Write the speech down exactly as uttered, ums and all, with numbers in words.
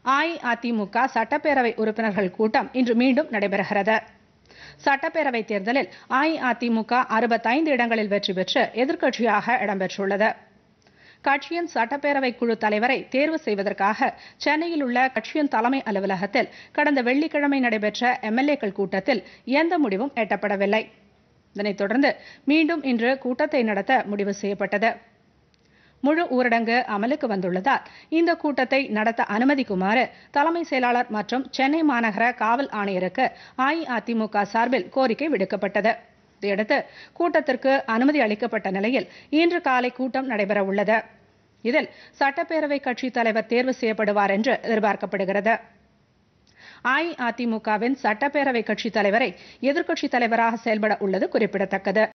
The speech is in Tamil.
அஇஅதிமுக சட்டப்பேரவை உறுப்பினர்கள் கூட்டம் இன்று மீண்டும் நடைபெறுகிறது. சட்டப்பேரவைத் தேர்தலில் அஇஅதிமுக அறுபத்தைந்து இடங்களில் வெற்றி பெற்று எதிர்க்கட்சியாக இடம்பெற்றுள்ளது. கட்சியின் சட்டப்பேரவை குழு தலைவரை தேர்வு செய்வதற்காக சென்னையில் உள்ள கட்சியின் தலைமை அலுவலகத்தில் கடந்த வெள்ளிக்கிழமை நடைபெற்ற எம்எல்ஏக்கள் கூட்டத்தில் எந்த முடிவும் எட்டப்படவில்லை. இதனைத் தொடர்ந்து மீண்டும் இன்று கூட்டத்தை நடத்த முடிவு செய்யப்பட்டது. முழு ஊரடங்கு அமலுக்கு வந்துள்ளதால் இந்த கூட்டத்தை நடத்த அனுமதிக்குமாறு தலைமை செயலாளர் மற்றும் சென்னை மாநகர காவல் ஆணையருக்கு அஇஅதிமுக சார்பில் கோரிக்கை விடுக்கப்பட்டது. இதையடுத்து கூட்டத்திற்கு அனுமதி அளிக்கப்பட்ட நிலையில் இன்று காலை கூட்டம் நடைபெறவுள்ளது. இதில் சட்டப்பேரவை கட்சித் தலைவர் தேர்வு செய்யப்படுவார் என்று எதிர்பார்க்கப்படுகிறது. அஇஅதிமுகவின் சட்டப்பேரவை கட்சித் தலைவரை எதிர்க்கட்சித் தலைவராக செயல்பட உள்ளது குறிப்பிடத்தக்கது.